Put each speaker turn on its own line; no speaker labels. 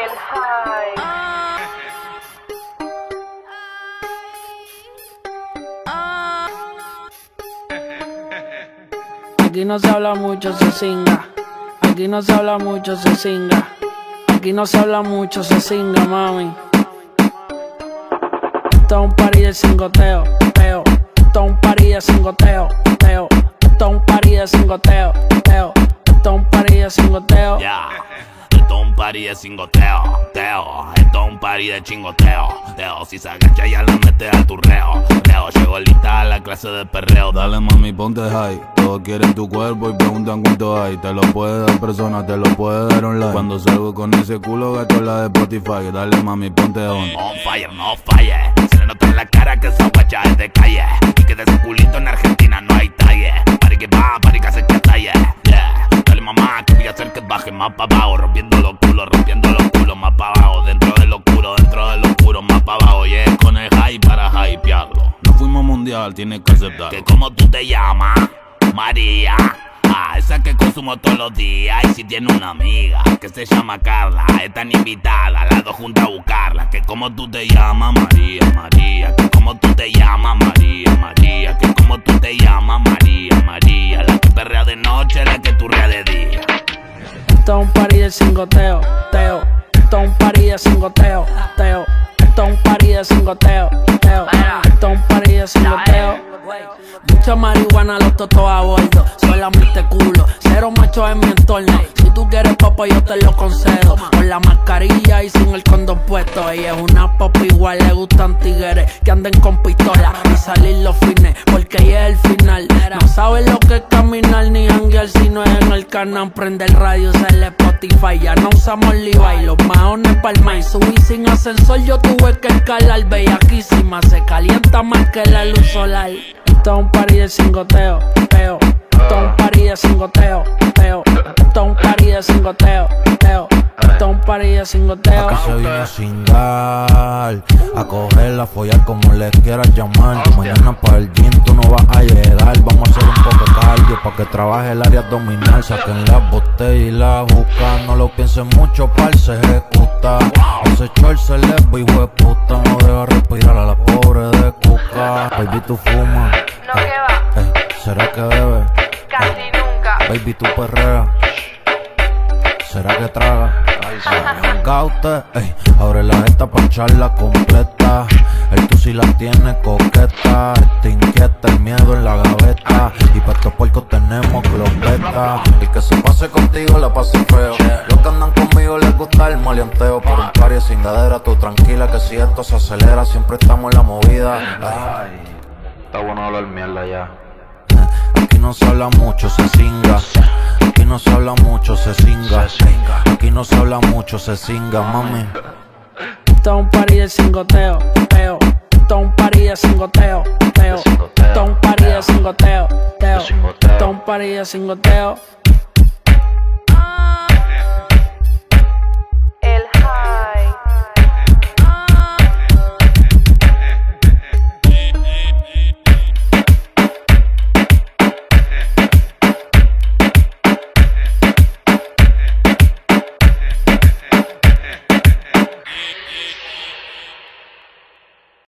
el high.
Aquí no se habla mucho, se singa. Aquí no se habla mucho, se singa. Aquí no se habla mucho, se singa, mami. Esto es un party de cingoteo, teo. Esto es un party de cingoteo, teo. Esto es un party de cingoteo, teo. Esto es un party de cingoteo.
Yeah. Esto es un party de cingoteo, teo. Esto es un party de chingoteo, teo. Si se agacha ya la mete al turreo, teo. Llegó lista a la clase de perreo.
Dale mami, ponte high. Todos quieren tu cuerpo y preguntan cuánto hay. Te lo puede dar persona, te lo puede dar online. Cuando salgo con ese culo gasto la de Spotify. Dale mami, ponte on.
On fire, no falle. Se le nota en la cara que esa guacha es de calle. Y que de ese culito en Argentina no hay talle. Pari que va, pari que hace que talle. Yeah. Dale mamá, que voy a hacer que baje más pa' abajo. Rompiendo los culos más pa' abajo. Dentro de lo oscuro, más pa' abajo. Y es con el high para hypearlo.
No fuimos mundial, tienes que aceptarlo.
Que como tú te llamas, María. Esa que consumo todos los días. Y si tiene una amiga que se llama Carla, están invitadas las dos juntas a buscarla. Que como tú te llamas, María, María. Que como tú te llamas, María, María. Que como tú te llamas, María, María. La que perrea de noche, la que turrea de día.
Esto es un party de cingoteo, teo. Esto es un party de cingoteo, teo. Esto es un party de cingoteo, teo. Esto es un party de cingoteo. Mucha marihuana, los totos a bordo. Solamente culo, cero machos en mi entorno. Si tú quieres popo yo te lo concedo. Con la mascarilla y sin el condón puesto. Ella es una pop igual, le gustan tigres que anden con pistola y salir los fines, porque ella es el final. No sabe lo que es caminar ni janguear si no es en el canal. Prende el radio, se le Spotify. Ya no usamos Levi, los maones palma y subí sin ascensor. Yo tuve que escalar, bellaquísima, se calienta más que la luz solar. Esto es un party de cingoteo, teo. Esto es un party de cingoteo, teo. Esto es un party de cingoteo, teo. Esto es un party de cingoteo.
Aquí se viene a cingar, a cogerla, a follar como le quieras llamar. Mañana para el gym tú no vas a llegar. Vamos a hacer un poco de cardio pa' que trabaje el área abdominal. Saquen las botellas y la buscan. No lo piensen mucho, par se ejecuta. Ese short se le va, hijo de puta. No deja respirar a la pobre de cuca. Baby, tú fumas.
No que va,
¿Será que bebe?
casi nunca.
Baby, tú perreas. ¿Será que traga? Gaute, abre la jeta pa' echarla completa. El tú si la tiene coqueta. Te inquieta el miedo en la gaveta. Y pa' estos puercos tenemos clopeta. El que se pase contigo la pase feo. Los que andan conmigo les gusta el maleanteo. Por un party sin gadera, tú tranquila que si esto se acelera siempre estamos en la movida. Ay, está bueno hablar mierda ya. Aquí no se habla mucho, se singa. Aquí no se habla mucho, se singa. Aquí no se habla mucho, se singa, mami.
Esto es un party de cingoteo, teo. Esto es un party de cingoteo, teo. Esto es un party de cingoteo, teo. Esto es un party de cingoteo.